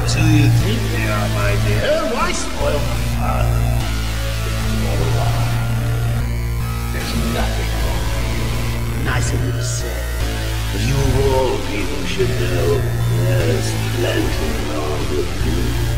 not who you think they are, my dear. Why spoil the fun? It's all a lie. There's nothing wrong with you. Nice of you to say. But you of all people should know there's plenty wrong with you.